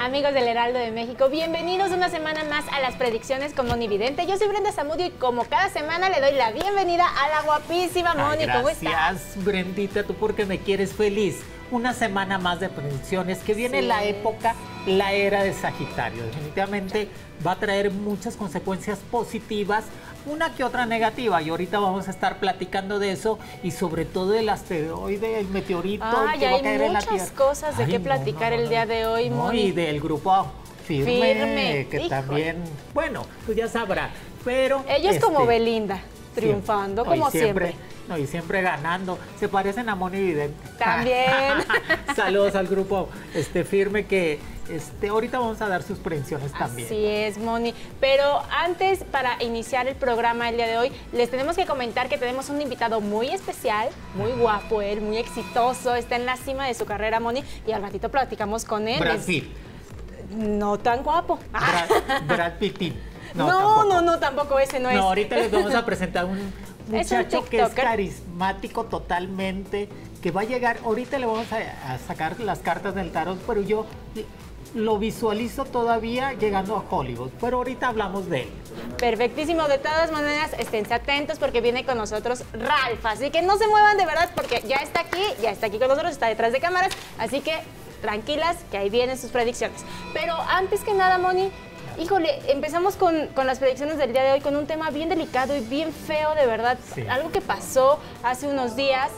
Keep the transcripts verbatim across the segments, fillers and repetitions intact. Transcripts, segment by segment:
Amigos del Heraldo de México, bienvenidos una semana más a las predicciones con Moni Vidente. Yo soy Brenda Zamudio y como cada semana le doy la bienvenida a la guapísima Moni. Ay, ¿Cómo estás? Gracias, Brendita, tú porque me quieres feliz. Una semana más de predicciones, que viene Sí. la época, la era de Sagitario. Definitivamente va a traer muchas consecuencias positivas, una que otra negativa, y ahorita vamos a estar platicando de eso y sobre todo el asteroide, el meteorito Ay, que va a hay caer en la muchas Tierra. cosas de Ay, qué no, platicar no, no, el día no. de hoy, No, Moni. y del grupo Firme, Firme, que híjole. también, bueno, tú ya sabrás, pero... Ella es como este, Belinda, triunfando, siempre, como y siempre. No, y siempre ganando. Se parecen a Moni Vidente. También. Saludos al grupo este, Firme, que este, ahorita vamos a dar sus predicciones también. Así es, Moni. Pero antes, para iniciar el programa el día de hoy, les tenemos que comentar que tenemos un invitado muy especial, muy guapo él, muy exitoso, está en la cima de su carrera, Moni, y al ratito platicamos con él. Brad Es- Pitt. No tan guapo. Brad, Brad Pittin. No, tampoco. no, no, tampoco ese no es. No, ahorita les vamos a presentar un Es un muchacho que es tiktoker. carismático totalmente, que va a llegar, ahorita le vamos a, a sacar las cartas del tarot, pero yo lo visualizo todavía llegando a Hollywood, pero ahorita hablamos de él. Perfectísimo, de todas maneras, esténse atentos porque viene con nosotros Ralph, así que no se muevan de verdad porque ya está aquí, ya está aquí con nosotros, está detrás de cámaras, así que tranquilas que ahí vienen sus predicciones. Pero antes que nada, Moni, híjole, empezamos con, con las predicciones del día de hoy con un tema bien delicado y bien feo, de verdad, Sí. algo que pasó hace unos días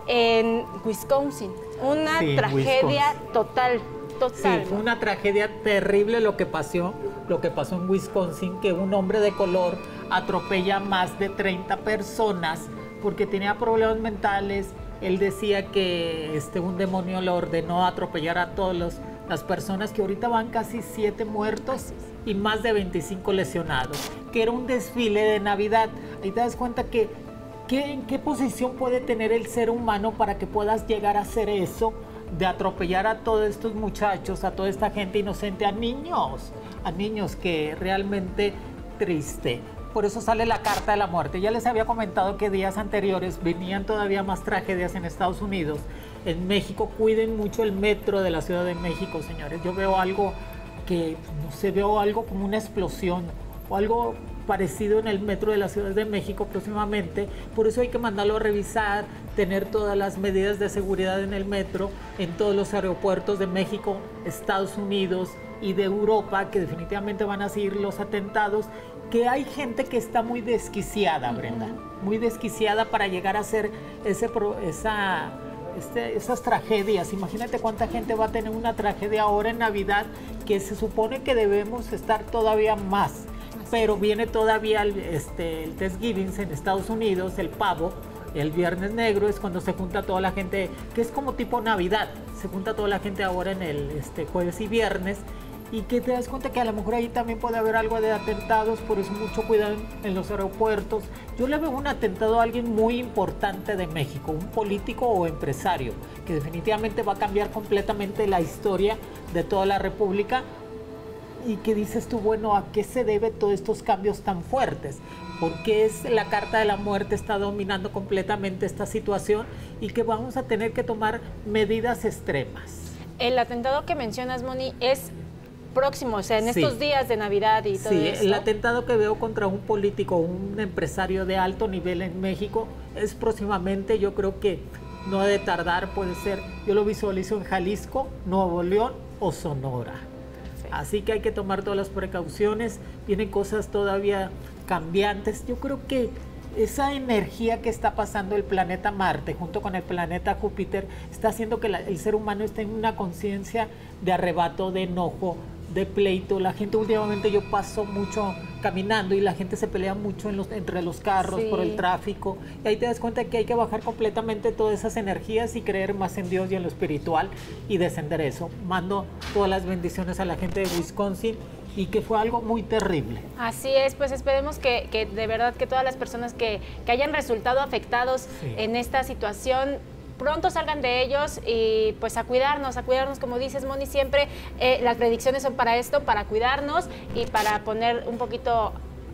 en Wisconsin, una Sí, tragedia Wisconsin. total, total. Sí, fue una tragedia terrible lo que pasó, lo que pasó en Wisconsin, que un hombre de color atropella a más de treinta personas porque tenía problemas mentales. Él decía que este, un demonio le ordenó atropellar a todas las personas, que ahorita van casi siete muertos y más de veinticinco lesionados, que era un desfile de Navidad. Ahí te das cuenta que, que en qué posición puede tener el ser humano para que puedas llegar a hacer eso, de atropellar a todos estos muchachos, a toda esta gente inocente, a niños, a niños, que realmente triste. Por eso sale la carta de la muerte. Ya les había comentado que días anteriores venían todavía más tragedias en Estados Unidos. En México, cuiden mucho el metro de la Ciudad de México, señores. Yo veo algo que, no sé, veo algo como una explosión o algo parecido en el metro de la Ciudad de México próximamente. Por eso hay que mandarlo a revisar, tener todas las medidas de seguridad en el metro, en todos los aeropuertos de México, Estados Unidos y de Europa, que definitivamente van a seguir los atentados, que hay gente que está muy desquiciada, Brenda, muy desquiciada para llegar a hacer ese, pro- esa, este, esas tragedias. Imagínate cuánta gente va a tener una tragedia ahora en Navidad, que se supone que debemos estar todavía más. Pero viene todavía el, este, el Thanksgiving en Estados Unidos, el pavo, el Viernes Negro, es cuando se junta toda la gente, que es como tipo Navidad, se junta toda la gente ahora en el este, jueves y viernes, y que te das cuenta que a lo mejor ahí también puede haber algo de atentados, por eso mucho cuidado en, en los aeropuertos. Yo le veo un atentado a alguien muy importante de México, un político o empresario, que definitivamente va a cambiar completamente la historia de toda la República. Y que dices tú, bueno, ¿a qué se debe todos estos cambios tan fuertes? Porque es la carta de la muerte está dominando completamente esta situación y que vamos a tener que tomar medidas extremas. El atentado que mencionas, Moni, es próximo, o sea, en Sí. estos días de Navidad y todo Sí, eso. el atentado que veo contra un político, un empresario de alto nivel en México, es próximamente. Yo creo que no ha de tardar, puede ser, yo lo visualizo en Jalisco, Nuevo León o Sonora. Así que hay que tomar todas las precauciones, vienen cosas todavía cambiantes. Yo creo que esa energía que está pasando el planeta Marte junto con el planeta Júpiter está haciendo que la- el ser humano esté en una conciencia de arrebato, de enojo, de pleito. La gente últimamente, yo paso mucho caminando y la gente se pelea mucho en los, entre los carros, Sí. por el tráfico, y ahí te das cuenta que hay que bajar completamente todas esas energías y creer más en Dios y en lo espiritual y descender eso. Mando todas las bendiciones a la gente de Wisconsin, y que fue algo muy terrible. Así es, pues esperemos que, que de verdad que todas las personas que, que hayan resultado afectados Sí. en esta situación pronto salgan de ellos y pues a cuidarnos, a cuidarnos, como dices, Moni, siempre eh, las predicciones son para esto, para cuidarnos y para poner un poquito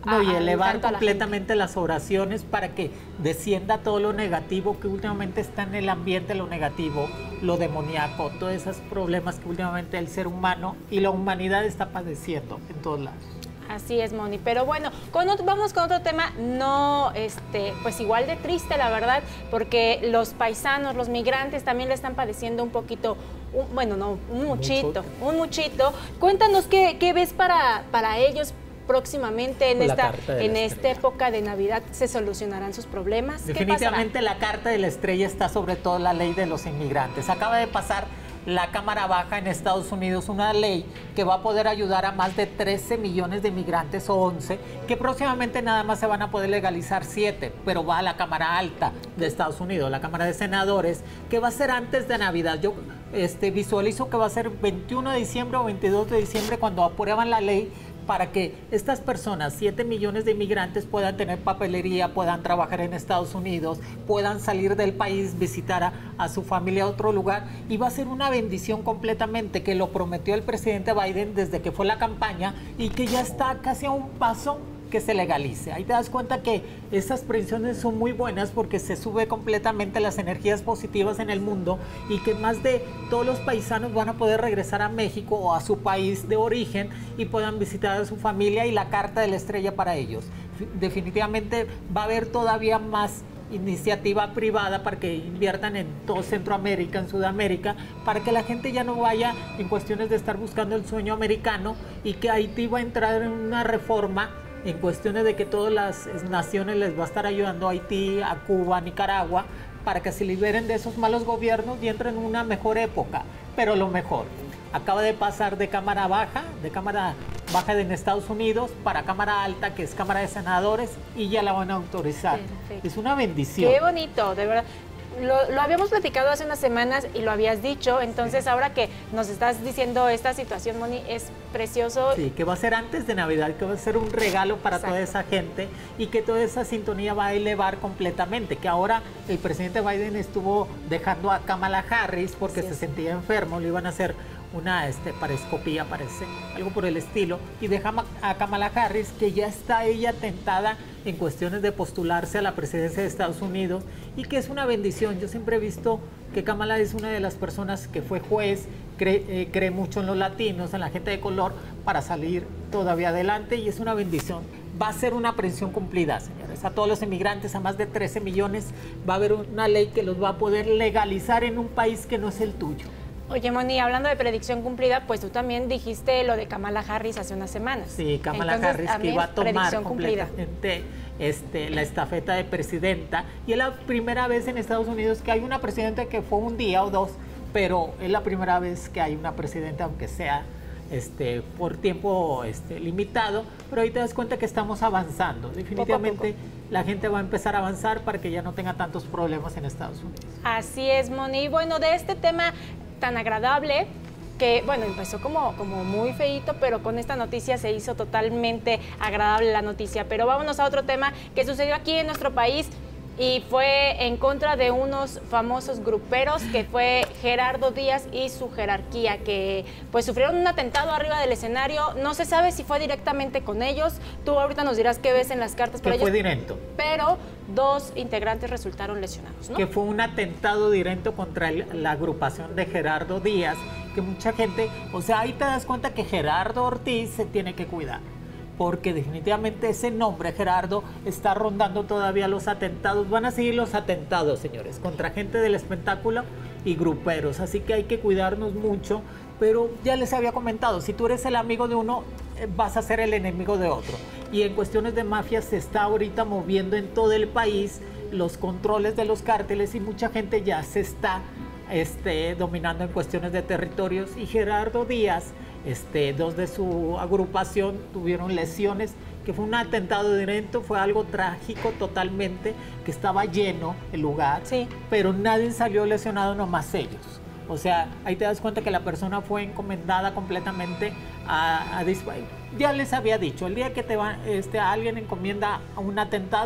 No, y a- elevar tanto a la completamente las oraciones para que descienda todo lo negativo que últimamente está en el ambiente, lo negativo, lo demoníaco, todos esos problemas que últimamente el ser humano y la humanidad está padeciendo en todos lados. Así es, Moni. Pero bueno, con otro- vamos con otro tema, no, este, pues igual de triste, la verdad, porque los paisanos, los migrantes también le están padeciendo un poquito, un- bueno, no, un muchito, un muchito. Cuéntanos qué, qué ves para, para ellos próximamente en Con la esta, carta de la en esta estrella. época de Navidad. ¿Se solucionarán sus problemas? ¿Qué Definitivamente la carta de la estrella está sobre todo la ley de los inmigrantes. Acaba de pasar la Cámara Baja en Estados Unidos una ley que va a poder ayudar a más de trece millones de inmigrantes o once, que próximamente nada más se van a poder legalizar siete, pero va a la Cámara Alta de Estados Unidos, la Cámara de Senadores, que va a ser antes de Navidad. Yo este, visualizo que va a ser veintiuno de diciembre o veintidós de diciembre cuando aprueban la ley para que estas personas, siete millones de inmigrantes, puedan tener papelería, puedan trabajar en Estados Unidos, puedan salir del país, visitar a, a su familia a otro lugar. Y va a ser una bendición completamente, que lo prometió el presidente Biden desde que fue la campaña y que ya está casi a un paso que se legalice. Ahí te das cuenta que esas previsiones son muy buenas porque se sube completamente las energías positivas en el mundo y que más de todos los paisanos van a poder regresar a México o a su país de origen y puedan visitar a su familia, y la carta de la estrella para ellos. Definitivamente va a haber todavía más iniciativa privada para que inviertan en todo Centroamérica, en Sudamérica, para que la gente ya no vaya en cuestiones de estar buscando el sueño americano, y que Haití va a entrar en una reforma en cuestiones de que todas las naciones les va a estar ayudando, a Haití, a Cuba, a Nicaragua, para que se liberen de esos malos gobiernos y entren en una mejor época. Pero lo mejor, acaba de pasar de Cámara Baja, de Cámara Baja en Estados Unidos, para Cámara Alta, que es Cámara de Senadores, y ya la van a autorizar. Perfecto. Es una bendición. Qué bonito, de verdad. Lo, lo habíamos platicado hace unas semanas y lo habías dicho, entonces sí. Ahora que nos estás diciendo esta situación, Moni, es precioso. Sí, que va a ser antes de Navidad, que va a ser un regalo para Exacto. toda esa gente, y que toda esa sintonía va a elevar completamente, que ahora el presidente Biden estuvo dejando a Kamala Harris porque sí, se sentía enfermo, le iban a hacer una este, paroscopía, parece, algo por el estilo, y deja a Kamala Harris, que ya está ella tentada en cuestiones de postularse a la presidencia de Estados Unidos, y que es una bendición. Yo siempre he visto que Kamala es una de las personas que fue juez, cree, eh, cree mucho en los latinos, en la gente de color, para salir todavía adelante, y es una bendición. Va a ser una presión cumplida, señores. A todos los inmigrantes, a más de trece millones, va a haber una ley que los va a poder legalizar en un país que no es el tuyo. Oye, Moni, hablando de predicción cumplida, pues tú también dijiste lo de Kamala Harris hace unas semanas. Sí, Kamala Entonces, Harris, que iba a tomar cumplida. completamente este, la estafeta de presidenta. Y es la primera vez en Estados Unidos que hay una presidenta que fue un día o dos, pero es la primera vez que hay una presidenta, aunque sea este, por tiempo este, limitado. Pero ahí te das cuenta que estamos avanzando. Definitivamente poco a poco. La gente va a empezar a avanzar para que ya no tenga tantos problemas en Estados Unidos. Así es, Moni. Bueno, de este tema tan agradable, que bueno, empezó como, como muy feíto, pero con esta noticia se hizo totalmente agradable la noticia. Pero vámonos a otro tema que sucedió aquí en nuestro país y fue en contra de unos famosos gruperos, que fue Gerardo Díaz y su jerarquía, que pues sufrieron un atentado arriba del escenario. No se sabe si fue directamente con ellos. Tú ahorita nos dirás qué ves en las cartas. Que fue directo. Pero dos integrantes resultaron lesionados, ¿no? Que fue un atentado directo contra el, la agrupación de Gerardo Díaz, que mucha gente, o sea, ahí te das cuenta que Gerardo Ortiz se tiene que cuidar, porque definitivamente ese nombre, Gerardo, está rondando todavía los atentados. Van a seguir los atentados, señores, contra gente del espectáculo y gruperos, así que hay que cuidarnos mucho. Pero ya les había comentado, si tú eres el amigo de uno, vas a ser el enemigo de otro. Y en cuestiones de mafia se está ahorita moviendo en todo el país los controles de los cárteles, y mucha gente ya se está este, dominando en cuestiones de territorios. Y Gerardo Díaz, este, dos de su agrupación tuvieron lesiones, que fue un atentado directo, fue algo trágico totalmente, que estaba lleno el lugar, sí. Pero nadie salió lesionado, nomás ellos. O sea, ahí te das cuenta que la persona fue encomendada completamente a, a disparar. Ya les había dicho, el día que te va, este, alguien encomienda a un atentado,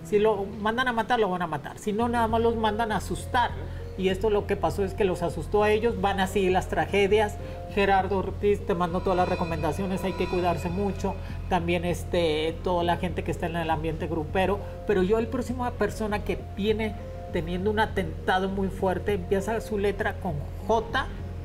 Si lo mandan a matar, lo van a matar. Si no, nada más los mandan a asustar. Y esto lo que pasó es que los asustó a ellos. Van a seguir las tragedias. Gerardo Ortiz, te mando todas las recomendaciones. Hay que cuidarse mucho. También este, toda la gente que está en el ambiente grupero. Pero yo, el próximo persona que viene teniendo un atentado muy fuerte, empieza su letra con J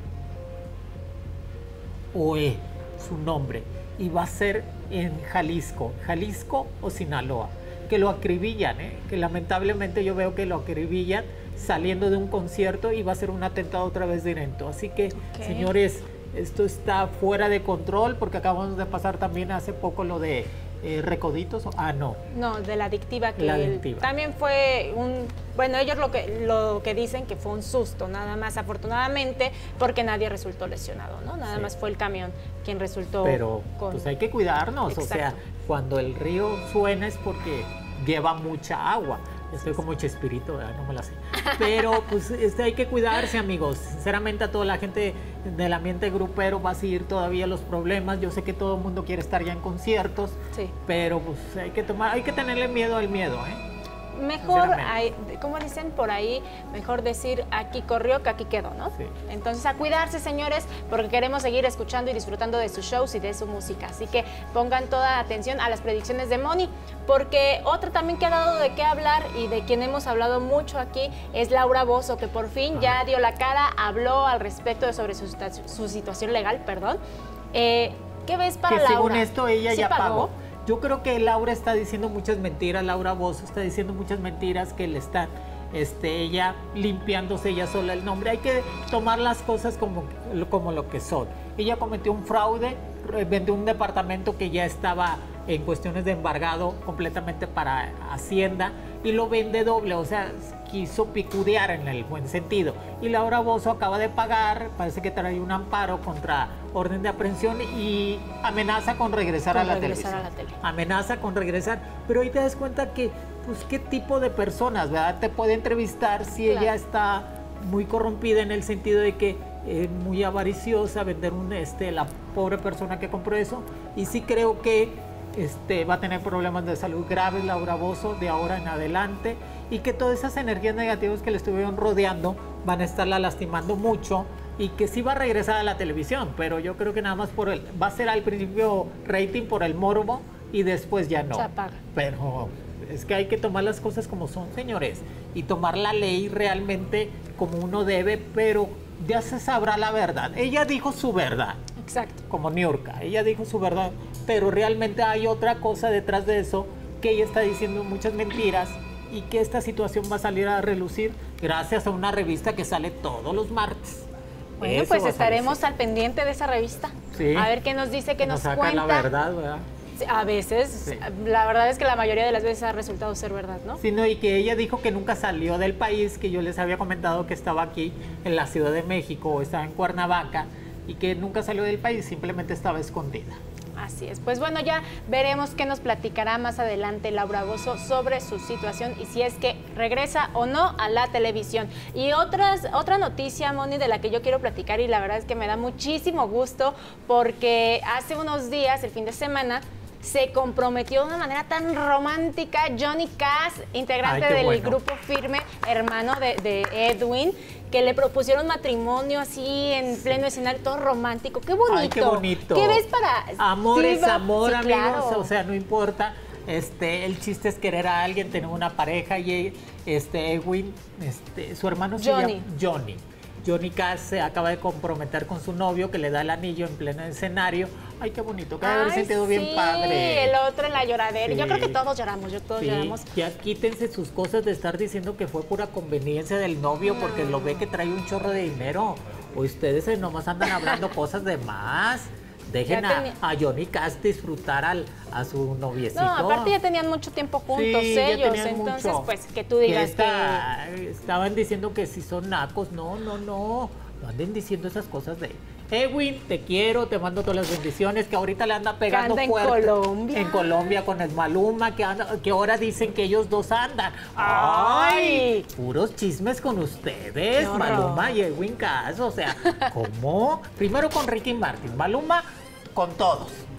o E, su nombre. Y va a ser en Jalisco. Jalisco o Sinaloa. Que lo acribillan, ¿eh? Que lamentablemente yo veo que lo acribillan saliendo de un concierto y va a ser un atentado otra vez directo. Así que, okay. Señores, esto está fuera de control porque acabamos de pasar también hace poco lo de eh, Recoditos. Ah, no. No, de la adictiva. Que la adictiva. El, también fue un... Bueno, ellos lo que, lo que dicen que fue un susto, nada más, afortunadamente, porque nadie resultó lesionado, ¿no? Nada sí. más fue el camión quien resultó. Pero con... pues hay que cuidarnos, Exacto. o sea, cuando el río suena es porque lleva mucha agua. Estoy como Chespirito, ¿verdad? No me la sé. Pero pues este, hay que cuidarse, amigos. Sinceramente, a toda la gente del ambiente grupero va a seguir todavía los problemas. Yo sé que todo el mundo quiere estar ya en conciertos, sí. pero pues hay que tomar, hay que tenerle miedo al miedo, ¿eh? Mejor, hay, como dicen por ahí, mejor decir aquí corrió que aquí quedó, ¿no? Sí. Entonces a cuidarse, señores, porque queremos seguir escuchando y disfrutando de sus shows y de su música. Así que pongan toda atención a las predicciones de Moni, porque otra también que ha dado de qué hablar y de quien hemos hablado mucho aquí es Laura Bozzo, que por fin Ajá. ya dio la cara, habló al respecto de sobre su, su situación legal, perdón. Eh, ¿Qué ves para que Laura? Según esto ella ¿Sí ya pagó? pagó. Yo creo que Laura está diciendo muchas mentiras, Laura Bozzo está diciendo muchas mentiras que le están, este, ella limpiándose ella sola el nombre. Hay que tomar las cosas como, como lo que son. Ella cometió un fraude, vendió un departamento que ya estaba en cuestiones de embargado completamente para Hacienda y lo vende doble, o sea, quiso picudear en el buen sentido. Y Laura Bozzo acaba de pagar, parece que trae un amparo contra orden de aprehensión y amenaza con regresar, con a, la regresar a la tele. Amenaza con regresar, pero ahí te das cuenta que, pues, qué tipo de personas, ¿verdad? Te puede entrevistar si claro. ella está muy corrompida en el sentido de que es muy avariciosa, vender un, este, la pobre persona que compró eso, y sí creo que Este, va a tener problemas de salud graves Laura Bozzo de ahora en adelante y que todas esas energías negativas que le estuvieron rodeando van a estarla lastimando mucho y que sí va a regresar a la televisión, pero yo creo que nada más por el, va a ser al principio rating por el morbo y después ya no. Se apaga. Pero es que hay que tomar las cosas como son, señores, y tomar la ley realmente como uno debe, pero ya se sabrá la verdad. Ella dijo su verdad. Exacto. Como Niurka, ella dijo su verdad, pero realmente hay otra cosa detrás de eso, que ella está diciendo muchas mentiras y que esta situación va a salir a relucir gracias a una revista que sale todos los martes. Bueno, eso pues estaremos al pendiente de esa revista. Sí. A ver qué nos dice, qué nos, nos saca cuenta. La verdad, ¿verdad? A veces, sí. La verdad es que la mayoría de las veces ha resultado ser verdad, ¿no? Sí, no, y que ella dijo que nunca salió del país, que yo les había comentado que estaba aquí en la Ciudad de México o estaba en Cuernavaca y que nunca salió del país, simplemente estaba escondida. Así es. Pues bueno, ya veremos qué nos platicará más adelante Laura Bozzo sobre su situación y si es que regresa o no a la televisión. Y otras, otra noticia, Moni, de la que yo quiero platicar y la verdad es que me da muchísimo gusto porque hace unos días, el fin de semana, se comprometió de una manera tan romántica Johnny Cass, integrante Ay, del bueno. grupo Firme, hermano de, de Edwin, que le propusieron matrimonio así en pleno escenario, todo romántico. ¡Qué bonito! Ay, qué bonito. ¿Qué ves para...? Amor sí, es amor, sí, amigos, claro. O sea, no importa. Este, el chiste es querer a alguien, tener una pareja y este, Edwin, este, su hermano se Johnny. llama Johnny. Johnny Cass se acaba de comprometer con su novio que le da el anillo en pleno escenario. Ay, qué bonito, que haber sentido sí, bien padre. El otro en la lloradera. Sí. Yo creo que todos lloramos, yo todos sí. lloramos. Ya quítense sus cosas de estar diciendo que fue pura conveniencia del novio no. porque lo ve que trae un chorro de dinero. O ustedes nomás andan hablando cosas de más. Dejen a, a Johnny Cass disfrutar al, a su noviecito. No, aparte ya tenían mucho tiempo juntos sí, ellos, entonces mucho. Pues que tú digas que, esta, que... Estaban diciendo que si son nacos, no, no, no, no anden diciendo esas cosas de... Edwin, te quiero, te mando todas las bendiciones, que ahorita le anda pegando anda fuerte. en Colombia. En Colombia con el Maluma, que, anda, que ahora dicen que ellos dos andan. ¡Ay! Ay puros chismes con ustedes, Maluma y Edwin Cass, o sea, ¿cómo? Primero con Ricky Martin, Maluma con todos.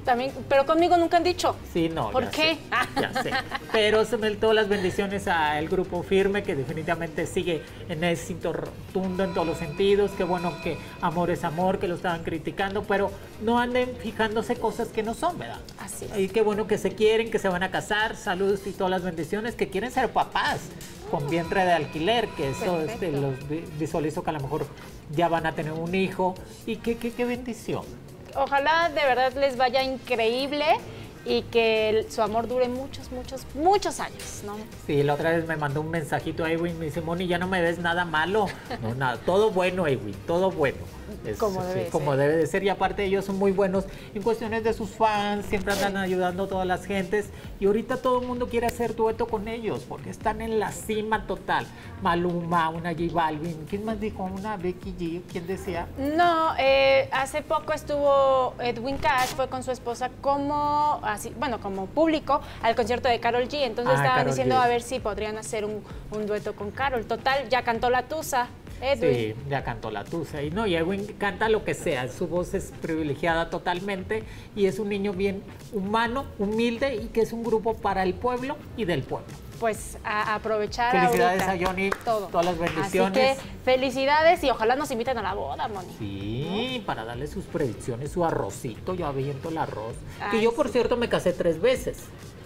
También, pero conmigo nunca han dicho. Sí, no. ¿Por ya qué? Sé, ya sé. Pero sobre todas las bendiciones al Grupo Firme, que definitivamente sigue en éxito rotundo en todos los sentidos. Qué bueno que amor es amor, que lo estaban criticando, pero no anden fijándose cosas que no son, ¿verdad? Así es. Y qué bueno que se quieren, que se van a casar. Saludos y todas las bendiciones, que quieren ser papás con vientre de alquiler, que eso este, los visualizo que a lo mejor ya van a tener un hijo. Y qué, qué, qué bendición. Ojalá de verdad les vaya increíble y que el, su amor dure muchos, muchos, muchos años, ¿no? Sí, la otra vez me mandó un mensajito a Edwin, me dice, Moni, ya no me ves nada malo. No, nada, todo bueno, Edwin, todo bueno. Es, como debe sí, como ser. debe de ser. Y aparte ellos son muy buenos en cuestiones de sus fans, siempre andan ayudando a todas las gentes. Y ahorita todo el mundo quiere hacer dueto con ellos, porque están en la cima total. Maluma, una J Balvin, ¿quién más dijo? Una Becky G, ¿quién decía? No, eh, hace poco estuvo Edwin Cash, fue con su esposa como, así, bueno, como público al concierto de Karol G. Entonces Ah, estaban Karol diciendo G. a ver si podrían hacer un, un dueto con Karol. Total, ya cantó La Tusa, Edwin. Sí, ya cantó La Tusa. Y no, y Edwin canta lo que sea, su voz es privilegiada totalmente y es un niño bien humano, humilde y que es un grupo para el pueblo y del pueblo. Pues a aprovechar Felicidades ahorita a Johnny, todo. todas las bendiciones. Así que felicidades y ojalá nos inviten a la boda, Moni. Sí, ¿no? Para darle sus predicciones, su arrocito, yo aviento el arroz. Ay, que yo, por sí. cierto, me casé tres veces.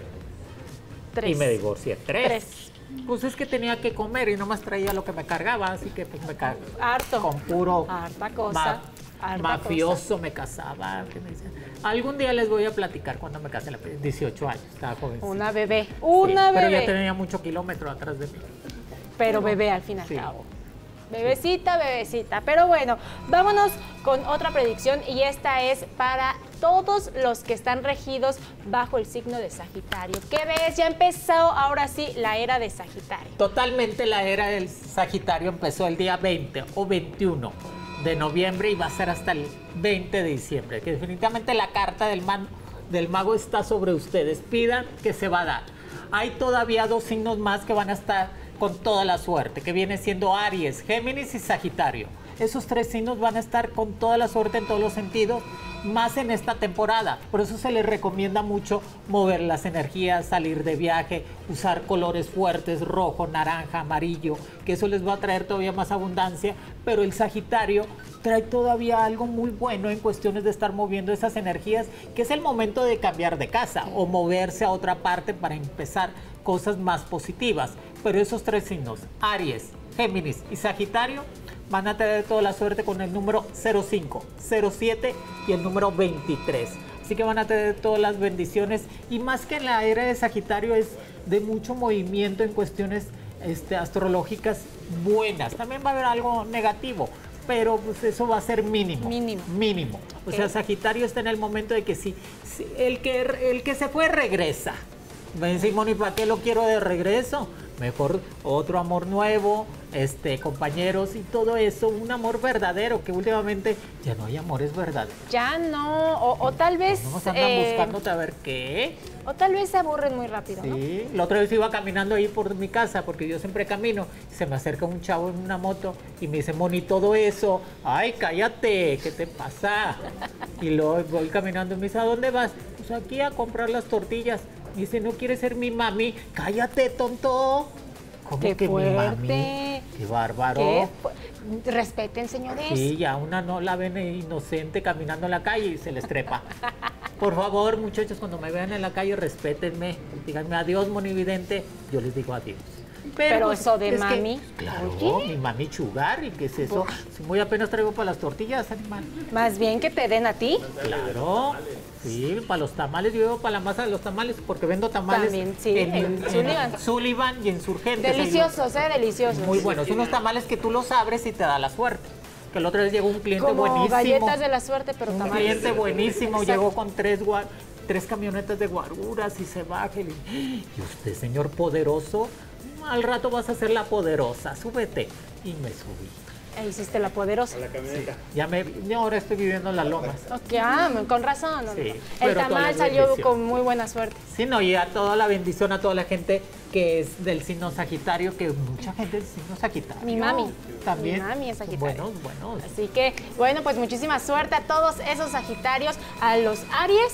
Tres. Y me divorcié tres. Tres. Pues es que tenía que comer y nomás traía lo que me cargaba, así que pues me cargaba. Harto. Con puro Harta cosa. ma- harta mafioso cosa. me casaba. ¿Qué me decían? Algún día les voy a platicar cuando me casé, a los dieciocho años, estaba joven. Una bebé, una Pero bebé. ya tenía mucho kilómetro atrás de mí. Pero bebé al fin y al Sí. cabo. Bebecita, bebecita. Pero bueno, vámonos con otra predicción y esta es para todos los que están regidos bajo el signo de Sagitario. ¿Qué ves? Ya empezó ahora sí la era de Sagitario. Totalmente la era del Sagitario empezó el día veinte o veintiuno de noviembre y va a ser hasta el veinte de diciembre, que definitivamente la carta del, man, del mago está sobre ustedes. Pidan que se va a dar. Hay todavía dos signos más que van a estar con toda la suerte, que viene siendo Aries, Géminis y Sagitario. Esos tres signos van a estar con toda la suerte en todos los sentidos, más en esta temporada. Por eso se les recomienda mucho mover las energías, salir de viaje, usar colores fuertes, rojo, naranja, amarillo, que eso les va a traer todavía más abundancia. Pero el Sagitario trae todavía algo muy bueno en cuestiones de estar moviendo esas energías, que es el momento de cambiar de casa o moverse a otra parte para empezar cosas más positivas. Pero esos tres signos, Aries, Géminis y Sagitario, van a tener toda la suerte con el número cero cinco, cero siete y el número veintitrés. Así que van a tener todas las bendiciones. Y más que en la era de Sagitario es de mucho movimiento en cuestiones este, astrológicas buenas. También va a haber algo negativo, pero pues eso va a ser mínimo. Mínimo. Mínimo. O sea, Sagitario está en el momento de que sí, sí, el, que, el que se fue regresa. Me dice, Moni, ¿para qué lo quiero de regreso? Mejor otro amor nuevo, este, compañeros y todo eso, un amor verdadero, que últimamente ya no hay amores verdaderos. Ya no, o, o tal vez... No andan eh, buscándote a ver qué. O tal vez se aburren muy rápido, ¿no? Sí, la otra vez iba caminando ahí por mi casa, porque yo siempre camino, y se me acerca un chavo en una moto y me dice, Moni, todo eso, ay, cállate, ¿qué te pasa? Y luego voy caminando y me dice, ¿a dónde vas? Pues aquí a comprar las tortillas. Y dice, ¿no quieres ser mi mami? Cállate, tonto. ¿Cómo Qué que fuerte. mi mami? Qué bárbaro. ¿Qué? Respeten, señores. Sí, ya una no la ven inocente caminando en la calle y se les trepa. Por favor, muchachos, cuando me vean en la calle, respétenme. Díganme adiós, monividente. Yo les digo adiós. Pero pues, eso de es que, mami, claro, oye. mi mami chugar, ¿y qué es eso? Por- Si muy apenas traigo para las tortillas, animal. Más bien que te den a ti. Claro, sí, para los tamales, yo llevo para la masa de los tamales, porque vendo tamales También, sí, en, en en Sullivan. Sullivan y en Surgentes. Deliciosos, ¿eh? Deliciosos. Muy buenos, unos tamales que tú los abres y te da la suerte. Que la otra vez llegó un cliente Como buenísimo. galletas de la suerte, pero Un tamales. cliente buenísimo, Exacto. llegó con tres, gua- tres camionetas de guaruras y se baja. Y, le- y usted, señor poderoso, al rato vas a ser la poderosa, súbete. Y me subí. E hiciste la poderosa. Ya me, yo ahora estoy viviendo en las lomas. Ok, ah, con razón. no, Sí, no. El pero todas tamal las salió bendiciones. con muy buena suerte. Sí, no, y a toda la bendición a toda la gente que es del signo Sagitario, que mucha gente es del signo Sagitario. Mi mami. También. Mi mami es Sagitario. Buenos, buenos. Así que, bueno, pues muchísima suerte a todos esos Sagitarios, a los Aries,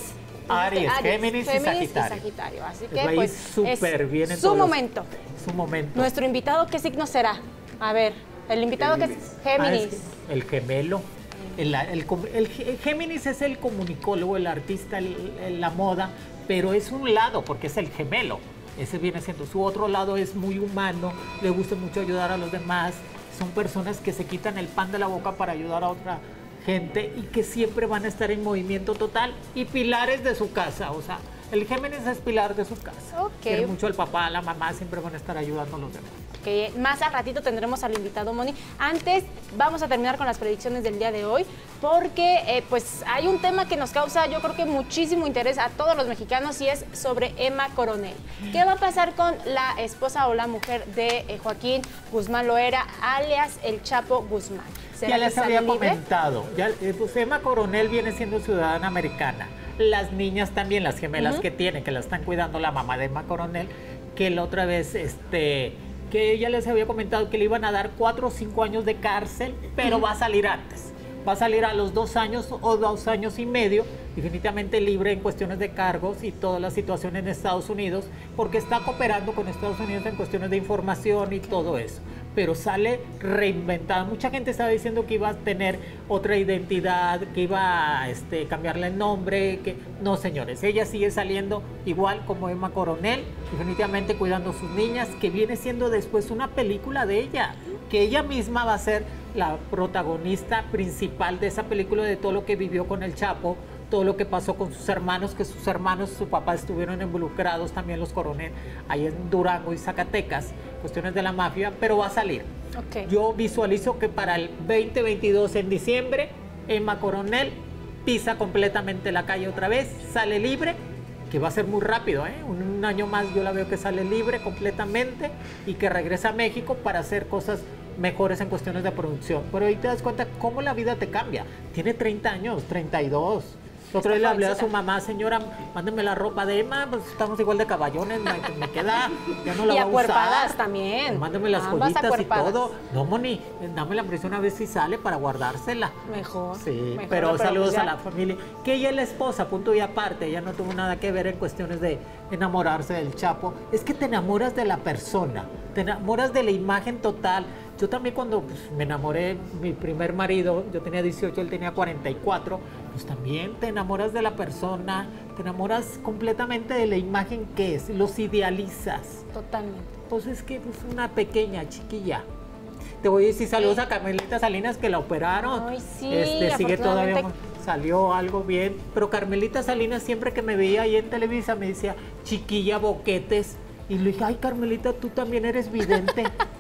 Aries, Géminis, Géminis y Sagitario. y Sagitario. Así Les va a que ir pues súper es bien en su todos los- momento. Su momento. Nuestro invitado, ¿qué signo será? A ver, el invitado que es Ah, Géminis. es que el gemelo. El, el, el, el Géminis es el comunicólogo, el artista, el, el, la moda, pero es un lado porque es el gemelo. Ese viene siendo su otro lado, es muy humano, le gusta mucho ayudar a los demás. Son personas que se quitan el pan de la boca para ayudar a otra gente y que siempre van a estar en movimiento total y pilares de su casa. O sea, el Géminis es pilar de su casa. Ok. Quiere mucho el papá, la mamá, siempre van a estar ayudando a los demás. Que más al ratito tendremos al invitado Moni. Antes vamos a terminar con las predicciones del día de hoy porque eh, pues hay un tema que nos causa yo creo que muchísimo interés a todos los mexicanos y es sobre Emma Coronel. ¿Qué va a pasar con la esposa o la mujer de eh, Joaquín Guzmán Loera, alias el Chapo Guzmán? Ya les había libre? comentado, ya, eh, pues Emma Coronel viene siendo ciudadana americana. Las niñas también, las gemelas uh-huh. que tienen, que la están cuidando la mamá de Emma Coronel, que la otra vez, este... que ella les había comentado que le iban a dar cuatro o cinco años de cárcel, pero va a salir antes. Va a salir a los dos años o dos años y medio, definitivamente libre en cuestiones de cargos y toda la situación en Estados Unidos, porque está cooperando con Estados Unidos en cuestiones de información y todo eso. Pero sale reinventada. Mucha gente estaba diciendo que iba a tener otra identidad, que iba a este, cambiarle el nombre. Que... No, señores, ella sigue saliendo igual como Emma Coronel, definitivamente cuidando a sus niñas, que viene siendo después una película de ella, que ella misma va a ser la protagonista principal de esa película, de todo lo que vivió con el Chapo, todo lo que pasó con sus hermanos, que sus hermanos, su papá estuvieron involucrados, también los Coronel, ahí en Durango y Zacatecas, cuestiones de la mafia, pero va a salir. Okay. Yo visualizo que para el veinte veintidós, en diciembre, Emma Coronel pisa completamente la calle otra vez, sale libre, que va a ser muy rápido, ¿eh? Un, un año más yo la veo que sale libre completamente y que regresa a México para hacer cosas mejores en cuestiones de producción. Pero ahí te das cuenta cómo la vida te cambia. Tiene treinta años, treinta y dos. La otra vez le hablé a su mamá, señora, mándeme la ropa de Emma, pues estamos igual de caballones, me, me queda, ya no la y voy a usar. También. Mándeme las joyitas y todo. No, Moni, dame la presión a ver si sale para guardársela. Mejor. Sí, mejor, pero, pero saludos pues a la familia. Que ella es la esposa, punto y aparte, ella no tuvo nada que ver en cuestiones de enamorarse del Chapo. Es que te enamoras de la persona, te enamoras de la imagen total. Yo también cuando pues, me enamoré, mi primer marido, yo tenía dieciocho, él tenía cuarenta y cuatro, pues también te enamoras de la persona, te enamoras completamente de la imagen que es, los idealizas. Totalmente. Pues es que es pues, una pequeña chiquilla. Te voy a decir saludos a Carmelita Salinas que la operaron. Ay, sí, este, sigue todavía, salió algo bien. Pero Carmelita Salinas siempre que me veía ahí en Televisa me decía, chiquilla boquetes. Y le dije, ay Carmelita, tú también eres vidente.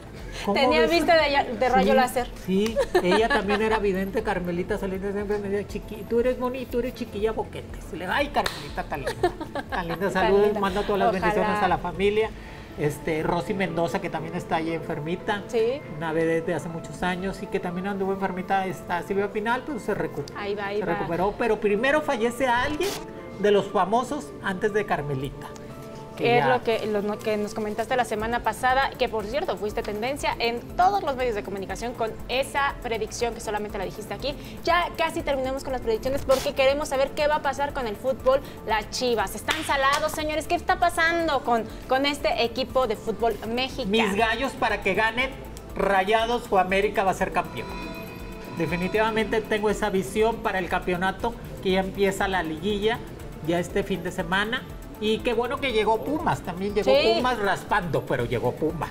Tenía ves? vista de, de rayo sí, láser. Sí, ella también era vidente, Carmelita Salinas siempre me decía, chiqui, tú eres bonita, tú eres chiquilla boquetes. Y le digo, ay Carmelita, tan linda. Tan linda, saludos, mando todas las Ojalá. bendiciones a la familia. Este, Rosy Mendoza, que también está ahí enfermita, sí. una vez desde hace muchos años y que también anduvo enfermita, está Silvia Pinal, pero se recuperó. Ahí va, ahí se va. recuperó, pero primero fallece alguien de los famosos antes de Carmelita. Que es lo que, lo que nos comentaste la semana pasada, que por cierto fuiste tendencia en todos los medios de comunicación con esa predicción que solamente la dijiste aquí. Ya casi terminamos con las predicciones porque queremos saber qué va a pasar con el fútbol, las Chivas. ¿Están salados, señores? ¿Qué está pasando con, con este equipo de fútbol mexicano? Mis gallos para que ganen, Rayados o América va a ser campeón. Definitivamente tengo esa visión para el campeonato, que ya empieza la liguilla, ya este fin de semana. Y qué bueno que llegó Pumas, también llegó sí. Pumas raspando, pero llegó Pumas.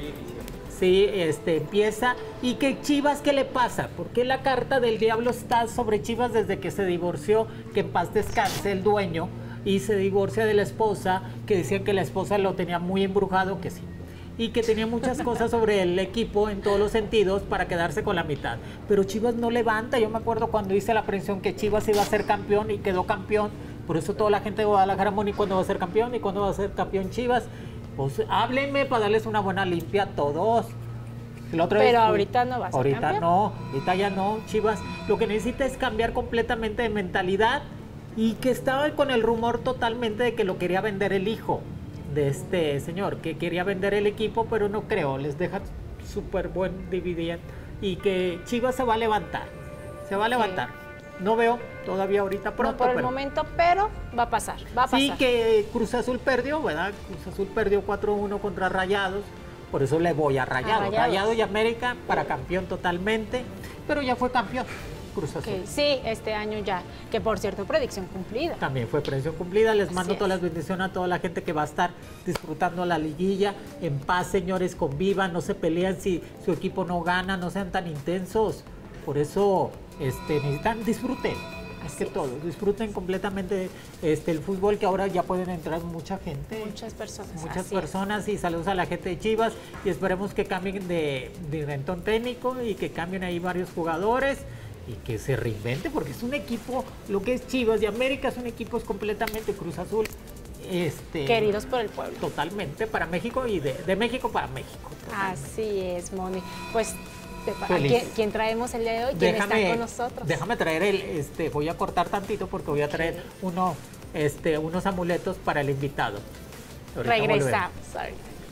Sí, este, empieza. ¿Y que Chivas qué le pasa? Porque la carta del diablo está sobre Chivas desde que se divorció, que en paz descanse el dueño, y se divorcia de la esposa, que decían que la esposa lo tenía muy embrujado, que sí. Y que tenía muchas cosas sobre el equipo en todos los sentidos para quedarse con la mitad. Pero Chivas no levanta. Yo me acuerdo cuando hice la predicción que Chivas iba a ser campeón y quedó campeón. Por eso toda la gente de Guadalajara, Moni, ¿cuándo va a ser campeón? ¿Y cuándo va a ser campeón Chivas? Pues háblenme para darles una buena limpia a todos. La otra Pero vez, ahorita no va a ser ahorita campeón. no, ahorita ya no, Chivas. Lo que necesita es cambiar completamente de mentalidad y que estaba con el rumor totalmente de que lo quería vender el hijo de este señor, que quería vender el equipo, pero no creo, les deja súper buen dividendo y que Chivas se va a levantar, se va a levantar. Sí. no veo todavía ahorita pronto. No por el pero... momento, pero va a pasar, va a pasar. Sí, que Cruz Azul perdió, ¿verdad? Cruz Azul perdió cuatro uno contra Rayados, por eso le voy a Rayados. A Rayados. Rayados y América para campeón totalmente, pero ya fue campeón Cruz Azul. Okay, sí, este año ya, que por cierto, predicción cumplida. También fue predicción cumplida, les mando Así todas es. las bendiciones a toda la gente que va a estar disfrutando la liguilla, en paz, señores, convivan, no se pelean si su equipo no gana, no sean tan intensos, por eso este, necesitan, disfruten. Es que todos disfruten completamente este, el fútbol, que ahora ya pueden entrar mucha gente. Muchas personas. Muchas así personas, y saludos a la gente de Chivas, y esperemos que cambien de director técnico y que cambien ahí varios jugadores y que se reinvente, porque es un equipo, lo que es Chivas y América es un equipo es completamente Cruz Azul. Este, es. Queridos por el pueblo. Totalmente para México y de, de México para México. Así es, Moni. Pues, te- ¿a Feliz. quién, quién traemos el día de hoy? ¿Quién Déjame, está con nosotros? déjame traer el, este, voy a cortar tantito porque voy a traer uno, este, unos amuletos para el invitado. Ahorita volvemos. Regresamos. Sorry.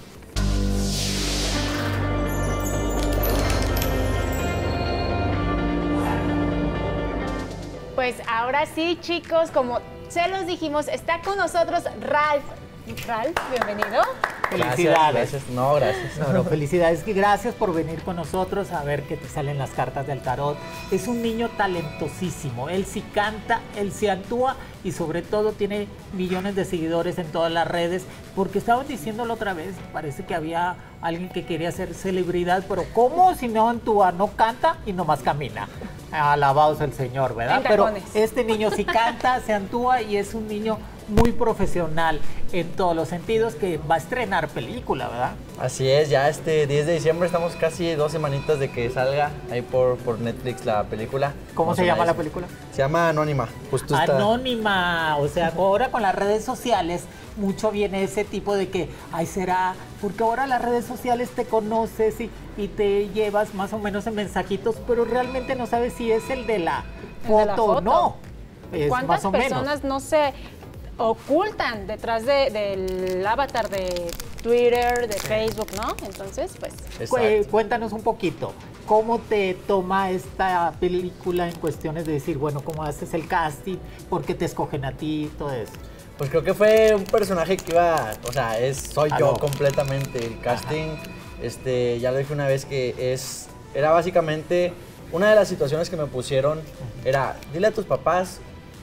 Pues ahora sí, chicos, como se los dijimos, está con nosotros Ralph. Ralph, bienvenido. Felicidades. Gracias, gracias. No, gracias. No, no, felicidades y gracias por venir con nosotros a ver qué te salen las cartas del tarot. Es un niño talentosísimo, él sí canta, él sí actúa y sobre todo tiene millones de seguidores en todas las redes, porque estaban diciéndolo otra vez, parece que había alguien que quería ser celebridad, pero ¿cómo si no actúa, no canta y nomás camina? Alabados el Señor, ¿verdad? En Pero tacones. este niño sí canta, se actúa y es un niño muy profesional en todos los sentidos, que va a estrenar película, ¿verdad? Así es, ya este diez de diciembre estamos casi dos semanitas de que salga ahí por, por Netflix la película. ¿Cómo se llama la Emocionadísimo. película? Se llama Anónima. Justo está. Anónima, o sea, ahora con las redes sociales mucho viene ese tipo de que, ay, será, porque ahora las redes sociales te conoces y, y te llevas más o menos en mensajitos, pero realmente no sabes si es el de la El foto, de la o foto. no. Es ¿Cuántas más o personas menos. no se ocultan detrás de- del avatar de Twitter, de Facebook, ¿no? Entonces, pues, Cu- Exacto. Cuéntanos un poquito, ¿cómo te toma esta película en cuestiones de decir, bueno, cómo haces el casting, por qué te escogen a ti, todo eso? Pues creo que fue un personaje que iba, o sea, es, soy Ah, yo no. completamente. El casting, este, ya lo dije una vez que es, era básicamente, una de las situaciones que me pusieron era, dile a tus papás,